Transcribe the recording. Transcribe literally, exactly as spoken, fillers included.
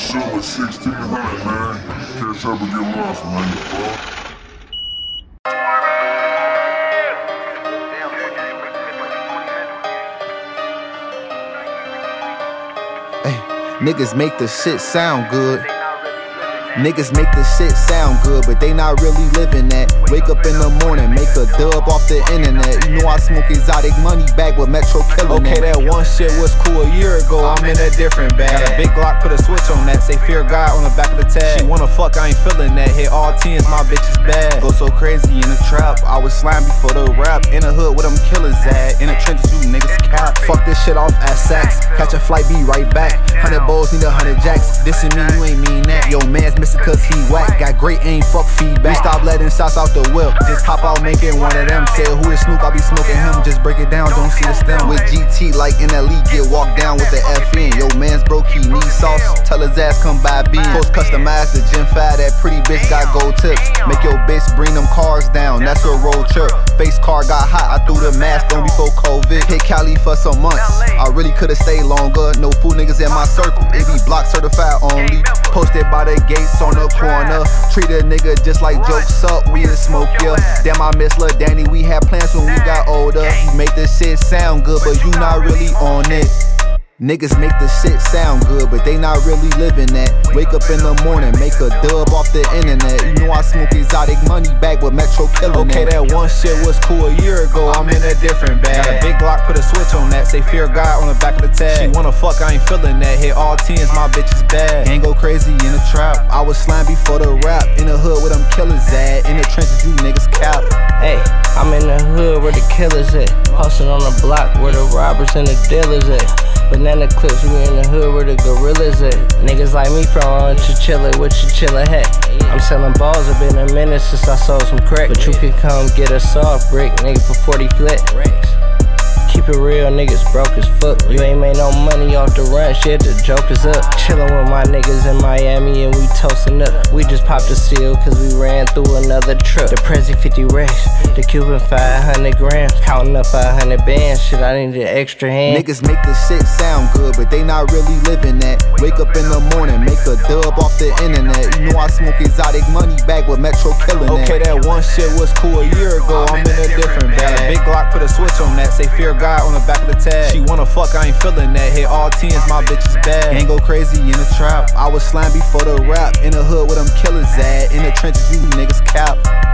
shit with sixteen hundred, man. Catch up and get lost, man. Hey, niggas make the shit sound good. Niggas make the shit sound good, but they not really living that. Wake up in the morning, make a dub off the internet. You know I smoke exotic money bag with Metro killing. Okay, that one shit was cool a year ago, I'm in a different bag. Got a big Glock, put a switch on that, say fear God on the back of the tag. She wanna fuck, I ain't feeling that. Hit all tens, my bitch is bad. Go so crazy in the trap, I was slime before the rap. In the hood where them killers at, in the trenches you niggas cap. Fuck this shit off at Saks, catch a flight, be right back. Hundred bowls, need a hundred jacks. Dissing me, you ain't mean that. Yo, man's missing cause he whack. Got great aim, fuck feedback. We stop letting shots out the whip, just hop out making one of them. Say who is Snoop, I be smoking him. Just break it down, don't see the stem. With G T like in that league, get walked down with the F N. Yo, man's broke, he need sauce. Tell his ass come buy beans. Post customize the Gen five, that pretty bitch got gold tips. Make your bitch bring them cars down, that's a road trip. Face car got hot, I threw the mask on before COVID. Hit Cali for some months, I really could've stayed longer. No fool niggas in my circle, it be block certified only. Posted by the gates on the corner. Treat a nigga just like jokes up, we in smoke, yeah. Damn, I miss Lil Danny, we had plans when we got older. You make this shit sound good, but you not really on it. Niggas make the shit sound good, but they not really living that. Wake up in the morning, make a dub off the internet. You know I smoke exotic money bag with Metro killing. Okay, that one shit was cool a year ago, I'm in a different bag. Got a big Glock, put a switch on that, say fear God on the back of the tag. She wanna fuck, I ain't feeling that. Hit all tens, my bitch is bad. Ain't go crazy in the trap, I was slime before the rap. In the hood where them killers at, in the trenches you niggas cap. Hey, I'm in the hood where the killers at. Hustling on the block where the robbers and the dealers at. Banana clips, we in the hood where the gorillas at. Niggas like me from Chichilla with Chichilla hat. I'm selling balls, it's been a minute since I sold some crack. But you can come get a soft brick, nigga, for forty flat. Keep it real, niggas broke as fuck. You ain't made no money off the run, shit, the joke is up. Chillin' with my niggas in Miami and we toastin' up. We just popped a seal cause we ran through another truck. The Prezi fifty racks, the Cuban five hundred grams. Counting up five hundred bands, shit, I need an extra hand. Niggas make the shit sound good, but they not really living that. Wake up in the morning, make a dub off the internet. You know I smoke exotic money bag with Metro killing. Okay, that one shit was cool a year ago, I'm in a different bag. Got a big Glock, put a switch on that, say fear God on the back of the tag. She wanna fuck, I ain't feeling that. Hit all tens, my bitch is bad. Ain't go crazy in the trap, I was slime before the rap. In the hood where them killers at, in the trenches you niggas cap.